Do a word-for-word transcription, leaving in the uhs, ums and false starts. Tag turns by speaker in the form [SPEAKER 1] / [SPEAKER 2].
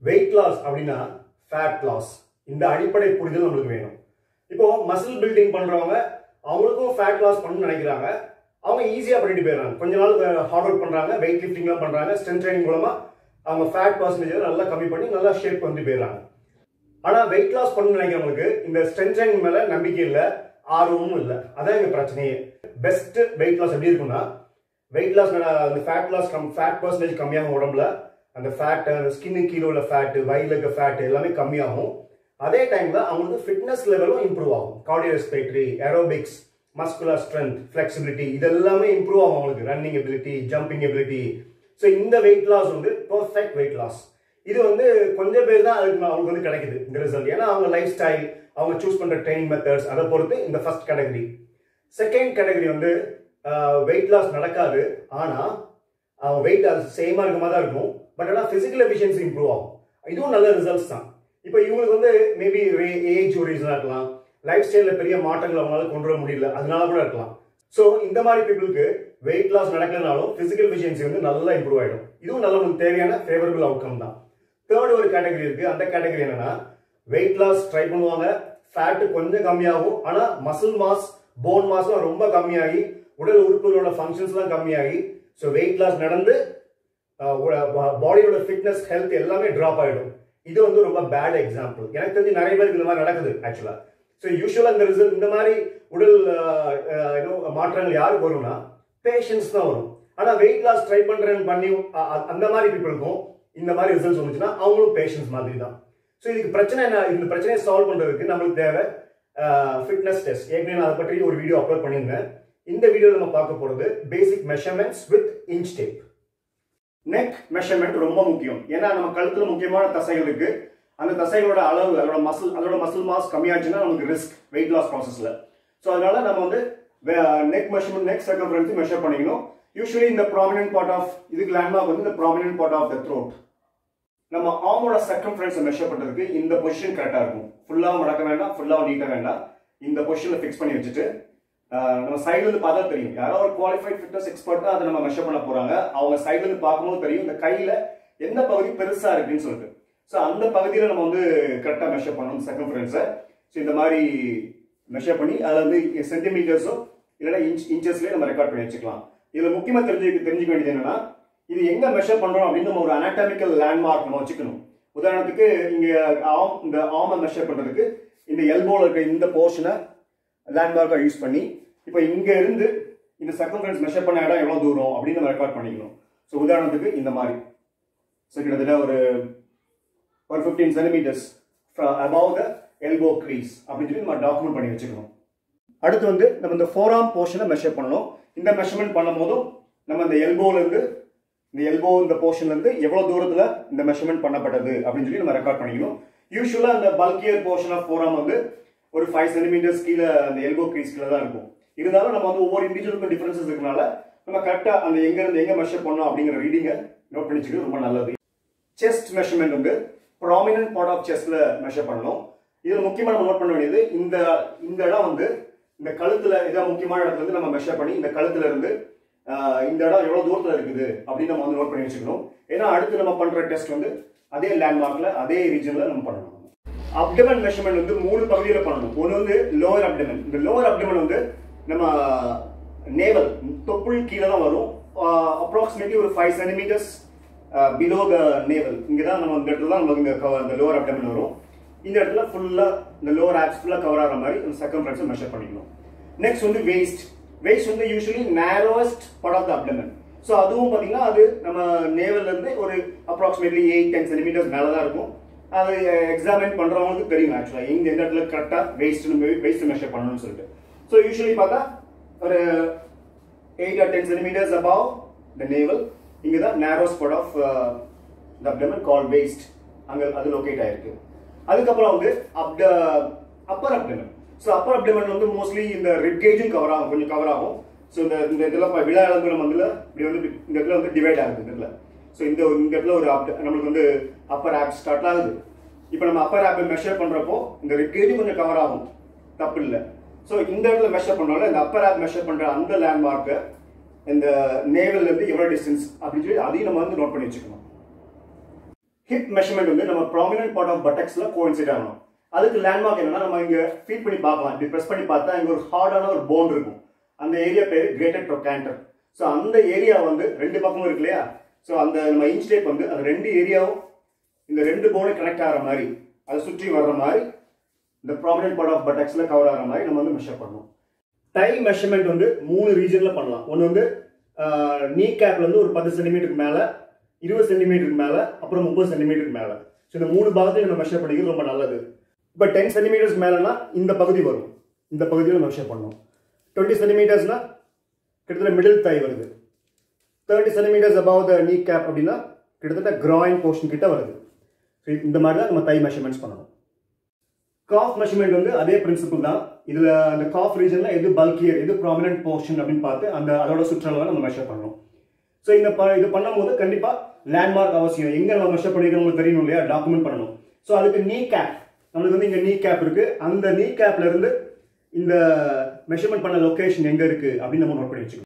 [SPEAKER 1] Wait loss அப்படின்னா fat loss. இந்த அடிப்படை புரிதல் நம்மளுக்கு வேணும். இப்போ மசில் பில்டிங் பண்றவங்க அவங்களுக்கும் ஃபேட் லாஸ் பண்ணணும்னு நினைக்கிறாங்க. அவங்க ஈஸியா பண்ணிட்டு போயிடுறாங்க. கொஞ்ச நாள் ஹார்ட் ஒர்க் பண்றாங்க, வெயிட் லிஃப்டிங்லாம் பண்றாங்க, ஸ்ட்ரென்த் ட்ரைனிங் மூலமா அவங்க ஃபேட் பர்சன்டேஜ் நல்லா கம்மி பண்ணி நல்லா ஷேப் வந்து போயிடுறாங்க. ஆனா வெயிட் லாஸ் பண்ணணும்னு நினைக்கிறவங்களுக்கு இந்த ஸ்ட்ரென்த் ட்ரைனிங் மேல நம்பிக்கை இல்லை, ஆர்வமும் இல்லை. அதான் எங்க பிரச்சனையே. பெஸ்ட் வெயிட் லாஸ் எப்படி இருக்குன்னா, வெயிட் லாஸ் அந்த ஃபேட் லாஸ் ஃபேட் பர்சன்டேஜ் கம்மியாகும், உடம்புல அந்த ஃபேட் ஸ்கின்னு கீழே உள்ள ஃபேட் வயிறுல இருக்க ஃபேட் எல்லாமே கம்மியாகும். அதே டைம்ல அவங்களுக்கு ஃபிட்னஸ் லெவலும் இம்ப்ரூவ் ஆகும். Cardiorespiratory, aerobics, muscular strength, flexibility இதெல்லாமே இம்ப்ரூவ் ஆகும் அவங்களுக்கு. Running ability, jumping ability. So இந்த வெயிட் லாஸ் வந்து பெர்ஃபெக்ட் வெயிட் லாஸ். இது வந்து கொஞ்சம் பேர் தான் அதுக்கு அவங்களுக்கு வந்து கிடைக்குது இந்த ரிசல்ட். ஏன்னா அவங்க லைஃப் ஸ்டைல், அவங்க சூஸ் பண்ற ட்ரைனிங் மெத்தட்ஸ் அதை பொறுத்து இந்த ஃபர்ஸ்ட் கேட்டகரி. செகண்ட் கேட்டகரி வந்து வெயிட் லாஸ் நடக்காது, ஆனா அவங்க வெயிட் அது சேமா இருக்க மாதிரி தான் இருக்கும். பட் ஆனால் பிசிக்கல் எஃபிஷியன்சி இம்ப்ரூவ் ஆகும். இதுவும் நல்ல ரிசல்ட்ஸ் தான். இப்போ இவங்களுக்கு வந்து மேபி ஏஜ் ஒரு ரீசனா இருக்கலாம், லைஃப் ஸ்டைல பெரிய மாற்றங்கள் அவங்களால கொண்டு வர முடியல, அதனால கூட இருக்கலாம். ஸோ இந்த மாதிரி பீப்புளுக்கு வெயிட் லாஸ் நடக்கிறதுனாலும் பிசிக்கல் எஃபிஷியன்சி வந்து நல்லா இம்ப்ரூவ் ஆயிடும். இதுவும் நல்ல உங்களுக்கு தேவையான ஃபேவரபிள் அவுட்கம் தான். தேர்ட் ஒரு கேட்டகரி இருக்கு. அந்த கேட்டகரி என்னன்னா, வெயிட் லாஸ் ட்ரை பண்ணுவாங்க, ஃபேட் கொஞ்சம் கம்மியாகும், ஆனா மசில் மாஸ், போன் மாஸும் ரொம்ப கம்மியாகி உடல் உறுப்புகளோட ஃபங்க்ஷன்ஸ் எல்லாம் கம்மியாகி ஸோ வெயிட் லாஸ் நடந்து பாடியோட ஃபிட்னஸ் ஹெல்த் எல்லாமே டிராப் ஆயிடும். இது வந்து ரொம்ப பேட் எக்ஸாம்பிள். எனக்கு தெரிஞ்சு நிறைய பேருக்கு இந்த மாதிரி நடக்குது ஆக்சுவலா. ஸோ யூஸ்வலா இந்த ரிசல்ட் இந்த மாதிரி உடல் மாற்றங்கள் யாருக்கு வரும்னா பேஷன்ஸ் தான் வரும். ஆனா வெயிட் லாஸ் ட்ரை பண்றேன்னு பண்ணி அந்த மாதிரி பீப்புளுக்கும் இந்த மாதிரி ரிசல்ட்ஸ் வந்துச்சுன்னா அவங்களும் பேஷன்ஸ் மாதிரி தான். ஸோ இதுக்கு பிரச்சனை என்ன, இந்த பிரச்சனையை சால்வ் பண்றதுக்கு நம்மளுக்கு தேவை ஃபிட்னஸ் டெஸ்ட். ஏற்கனவே நான் அதை பற்றி ஒரு வீடியோ அப்லோட் பண்ணியிருந்தேன். இந்த வீடியோவில் நம்ம பார்க்க போறது basic measurements with inch tape. Neck measurement ரொம்ப முக்கியம். ஏன்னா நம்ம கழுத்துல முக்கியமான தசைகள் இருக்கு. அந்த தசைகளோட அளவு, அதோட மசில் அதோட மசில் மாஸ் கம்மியாச்சுன்னா நமக்கு ரிஸ்க் வெயிட் லாஸ் ப்ராசஸ்ல. ஸோ அதனால நம்ம வந்து neck measurement, neck circumference measure பண்ணிக்கணும். யூஸ்வலி இந்த ப்ராமினன்ட் பார்ட் ஆஃப் இதுக்கு லேண்ட்மார்க் வந்து இந்த prominent part of the throat. நம்ம ஆர்மோட சர்க்கம்ஃபரன்ஸை மெஷர் பண்றதுக்கு இந்த பொசிஷன் கரெக்டா இருக்கும். ஃபுல்லாக மடக்க வேண்டாம், ஃபுல்லாக நீட்ட வேண்டாம். இந்த பொசிஷன்ல ஃபிக்ஸ் பண்ணி வச்சுட்டு நம்ம சைட்ல இருந்து பார்த்தா தெரியும். யாரோ ஒரு குவாலிஃபைட் ஃபிட்னஸ் எக்ஸ்பர்ட் தான் அதை நம்ம மெஷர் பண்ண போறாங்க. அவங்க சைட்ல இருந்து பார்க்கும்போது தெரியும் இந்த கையில எந்த பகுதி பெருசா இருக்குன்னு சொல்லிட்டு. ஸோ அந்த பகுதியில நம்ம வந்து கரெக்டா மெஷர் பண்ணணும் சர்க்கம்ஃபரன்ஸை. ஸோ இந்த மாதிரி மெஷர் பண்ணி அதில் வந்து சென்டிமீட்டர்ஸோ இல்லைன்னா இன்ச் இன்ச்சஸ்லேயே நம்ம ரெக்கார்ட் பண்ணி வச்சுக்கலாம். இதுல முக்கியமா தெரிஞ்சு தெரிஞ்சுக்க வேண்டியது என்னன்னா, இது எங்க மெஷர் பண்றோம் அப்படின்னு நம்ம ஒரு அனாட்டமிக்கல் லேண்ட்மார்க் நம்ம வச்சுக்கணும். உதாரணத்துக்கு இங்க ஆம் இந்த ஆர்மை மெஷர் பண்றதுக்கு இந்த எல்போல இருக்க இந்த போர்ஷனை லேண்ட்மார்க்கா யூஸ் பண்ணி இப்போ இங்க இருந்து இந்த சர்க்கம்ஃபரன்ஸ் மெஷர் பண்ண இடம் எவ்வளவு தூரம் அப்படின்னு நம்ம ரெக்கார்ட் பண்ணிக்கணும். ஸோ உதாரணத்துக்கு இந்த மாதிரி ஸோ கிட்டத்தட்ட ஒரு ஒரு fifteen centimetres above the elbow crease அப்படின்னு சொல்லி நம்ம டாக்குமெண்ட் பண்ணி வச்சுக்கணும். அடுத்து வந்து நம்ம இந்த ஃபோர் ஆர்ம் போர்ஷனை மெஷர் பண்ணணும். இந்த மெஷர்மெண்ட் பண்ணும் போதும் நம்ம இந்த எல்போல இருந்து இந்த எல்போ இந்த போர்ஷன்ல இருந்து எவ்வளவு தூரத்துல இந்த மெஷர்மெண்ட் பண்ணப்பட்டது அப்படின்னு சொல்லி நம்ம ரெக்கார்ட் பண்ணிக்கணும். யூஸ்வலா இந்த bulkier portion of forearm வந்து ஒரு ஃபைவ் சென்டிமீட்டர்ஸ் கீழே அந்த எல்போ க்ரீஸ் கீழே தான் இருக்கும். இருந்தாலும் நம்ம வந்து ஒவ்வொரு இண்டிவிஜுவலுக்கும் டிஃபரன்சஸ் இருக்கனால நம்ம கரெக்டா அந்த எங்க இருந்து எங்க மெஷர் பண்ணோம் அப்படிங்கிற ரீடிங்கை நோட் பண்ணிச்சுக்கிறது ரொம்ப நல்லது. செஸ்ட் மெஷர்மெண்ட் வந்து ப்ராமினன்ட் பார்ட் ஆஃப் செஸ்ட்ல மெஷர் பண்ணணும். இதுல முக்கியமா நம்ம நோட் பண்ண வேண்டியது இந்த இந்த இடம் வந்து இந்த கழுத்துல ஏதாவது முக்கியமான இடத்துல இருந்து நம்ம மெஷர் பண்ணி இந்த கழுத்துல இருந்து இந்த இடம் எவ்வளவு தூரத்துல இருக்குது அப்படின்னு நம்ம வந்து நோட் பண்ணி வச்சுக்கணும். ஏன்னா அடுத்து நம்ம பண்ற டெஸ்ட் வந்து அதே லேண்ட்மார்க்ல அதே ரீஜன்ல நம்ம பண்ணணும். அப்டமன் மெஷர்மெண்ட் வந்து மூணு பகுதியில பண்ணணும். ஒன்று வந்து லோவர் அப்டமன். இந்த லோவர் அப்டமன் வந்து நம்ம நேவல் தொப்புள் கீழே தான் வரும். அப்ராக்சிமேட்லி ஒரு five centimetres below the navel. இங்கதான் நம்ம இந்த இடத்துல தான் நமக்கு இந்த லோவர் அப்டமன் வரும். இந்த இடத்துல ஃபுல்லா இந்த லோவர் ஆப்ஸ் ஃபுல்லா கவர் ஆகிற மாதிரி இந்த சர்க்கம்ஃபரன்ஸை மெஷர் பண்ணிக்கணும். நெக்ஸ்ட் வந்து வெயிஸ்ட். வெயிஸ்ட் வந்து usually narrowest part of the abdomen. So அதுவும் பார்த்தீங்கன்னா அது நம்ம நேவல்ல இருந்து ஒரு அப்ராக்சிமேட்லி எயிட் டென் சென்டிமீட்டர்ஸ் மேலே தான் இருக்கும். அது எக்ஸாமின் பண்றவங்களுக்கு தெரியும் ஆக்சுவலா எங்க எந்த இடத்துல கரெக்டா வெயிஸ்ட் வெயிஸ்ட் மெஷர் பண்ணணும்னு சொல்லிட்டு. ஸோ யூஸ்வலி பார்த்தா ஒரு eight or ten centimetres above the navel. இங்கே தான் narrowest part of the abdomen call waist. அங்கே அது லொக்கேட் ஆயிருக்கு. அதுக்கப்புறம் வந்து அப்ட upper abdomen. So upper abdomen வந்து மோஸ்ட்லி இந்த ரிப் கேஜும் கவர் ஆகும், கொஞ்சம் கவர் ஆகும். ஸோ இந்த இந்த இதெல்லாம் விழா எலும்பு நம்ம வந்து இப்படி வந்து இந்த இடத்துல வந்து டிவைட் ஆகுது இந்த இடத்துல. ஸோ இந்த இந்த இடத்துல ஒரு நம்மளுக்கு வந்து அப்பர் ஆப் ஸ்டார்ட் ஆகுது. இப்போ நம்ம அப்பர் ஆப்பை மெஷர் பண்றப்போ இந்த ரிப் கேஜும் கொஞ்சம் கவர் ஆகும், தப்பு இல்லை. ஸோ இந்த இடத்துல மெஷர் பண்ணோம்ல இந்த அப்பர் ஆப் மெஷர் பண்ற அந்த லேண்ட்மார்க்கை இந்த நேவல்ல இருந்து எவ்வளவு டிஸ்டன்ஸ் அப்படின்னு சொல்லி அதையும் நம்ம வந்து நோட் பண்ணி வச்சுக்கணும். ஹிப் மெஷர்மெண்ட் வந்து நம்ம ப்ராமினன்ட் பார்ட் ஆஃப் பட்டக்ஸ்ல கோயின்சைட் ஆகணும். அதுக்கு லேண்ட்மார்க் என்னன்னா நம்ம இங்க ஃபீல் பண்ணி பார்க்கலாம். இப்படி பிரஸ் பண்ணி பார்த்தா இங்க ஒரு ஹார்டான ஒரு போன் இருக்கும். அந்த ஏரியா பேர் கிரேட்டர் ட்ரோகான்டர். ஸோ அந்த ஏரியா வந்து ரெண்டு பக்கமும் இருக்கு இல்லையா? ஸோ அந்த நம்ம இன்ச் டேப் வந்து அந்த ரெண்டு ஏரியாவும் இந்த ரெண்டு போனை கனெக்ட் ஆகிற மாதிரி அதை சுற்றி வர்ற மாதிரி இந்த ப்ராமினன்ட் பார்ட் ஆஃப் பட்டக்ஸ்ல கவர் ஆகிற மாதிரி நம்ம வந்து மெஷர் பண்ணணும். டை மெஷர்மெண்ட் வந்து மூணு ரீஜன்ல பண்ணலாம். ஒன்று வந்து நீ கேப்ல இருந்து ஒரு பத்து சென்டிமீட்டருக்கு மேல, இருபது சென்டிமீட்டருக்கு மேல, அப்புறம் முப்பது சென்டிமீட்டருக்கு மேல. ஸோ இந்த மூணு பாகத்தையும் நம்ம மெஷர் பண்ணிக்கிறது ரொம்ப நல்லது. இப்போ டென் சென்டிமீட்டர்ஸ் மேலனா இந்த பகுதி வரும். இந்த பகுதியில் நம்ம மெஷர் பண்ணணும். டுவெண்ட்டி சென்டிமீட்டர்ஸ்னா கிட்டத்தட்ட மிடில் தை வருது. தேர்ட்டி சென்டிமீட்டர்ஸ் அபவ் த நீ கேப் அப்படின்னா கிட்டத்தட்ட கிராயின் போர்ஷன் கிட்ட வருது. ஸோ இந்த மாதிரி தான் நம்ம தை மெஷர்மெண்ட்ஸ் பண்ணணும். காஃப் மெஷர்மெண்ட் வந்து அதே பிரின்சிபிள் தான். இதுல அந்த காஃப் ரீஜன்ல எது பல்கியர், எது ப்ராமினன்ட் போர்ஷன் அப்படின்னு பார்த்து அந்த அதோட சுற்றளவை நம்ம மெஷர் பண்ணணும். ஸோ இந்த இது பண்ணும்போது கண்டிப்பா லேண்ட்மார்க் அவசியம். எங்க நம்ம மெஷர் பண்ணிக்கிறோம் தெரியணும் இல்லையா? டாக்குமெண்ட் பண்ணணும். ஸோ அதுக்கு நீ கேப், நம்மளுக்கு வந்து இங்க நீ கேப் இருக்கு. அந்த நீ கேப்ல இருந்து இந்த மெஷர்மெண்ட் பண்ண லொகேஷன் எங்க இருக்கு அப்படின்னு நம்ம நோட் பண்ணி வச்சுக்கணும்.